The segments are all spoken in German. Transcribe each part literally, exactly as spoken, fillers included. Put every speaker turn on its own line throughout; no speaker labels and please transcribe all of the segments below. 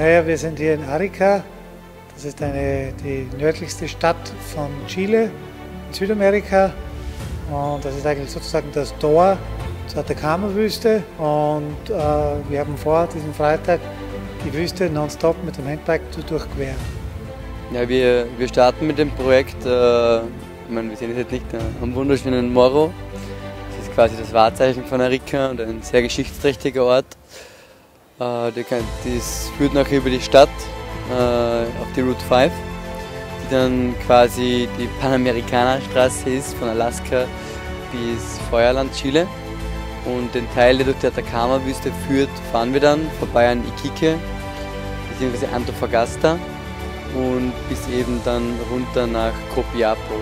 Naja, wir sind hier in Arica. Das ist eine, die nördlichste Stadt von Chile in Südamerika. Und das ist eigentlich sozusagen das Tor zur Atacama-Wüste. Und äh, wir haben vor, diesen Freitag die Wüste nonstop mit dem Handbike zu durchqueren.
Ja, wir, wir starten mit dem Projekt, äh, ich meine, wir sehen jetzt nicht äh, am wunderschönen Morro. Das ist quasi das Wahrzeichen von Arica und ein sehr geschichtsträchtiger Ort. Äh, das führt nachher über die Stadt äh, auf die Route fünf, die dann quasi die Panamericana-Straße ist, von Alaska bis Feuerland, Chile. Und den Teil, der durch die Atacama-Wüste führt, fahren wir dann vorbei an Iquique, bzw. Antofagasta und bis eben dann runter nach Copiapo.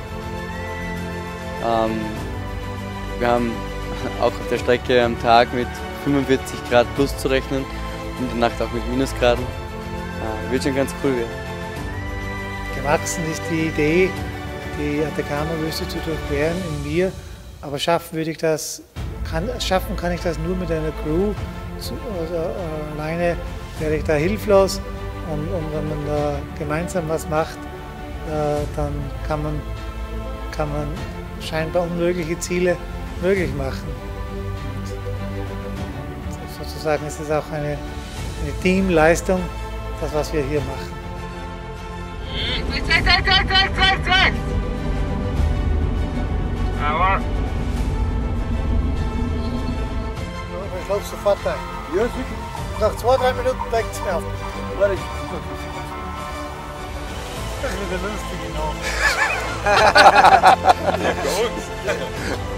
Ähm, wir haben auch auf der Strecke am Tag mit fünfundvierzig Grad plus zu rechnen und in der Nacht auch mit Minusgraden. Äh, wird schon ganz cool werden.
Gewachsen ist die Idee, die Atacama-Wüste zu durchqueren in mir, aber schaffen würde ich das, kann, schaffen kann ich das nur mit einer Crew. Zu, also, äh, alleine wäre ich da hilflos und, und wenn man da gemeinsam was macht, äh, dann kann man, kann man scheinbar unmögliche Ziele möglich machen. Und sozusagen ist es auch eine, eine Teamleistung, das was wir hier machen.
Aber
Ich glaube sofort ein.
ja, sicher.
Nach zwei, drei Minuten deckt es mir auf.
Warte, ich
Das wird lustig, genau.
Ja, bei uns.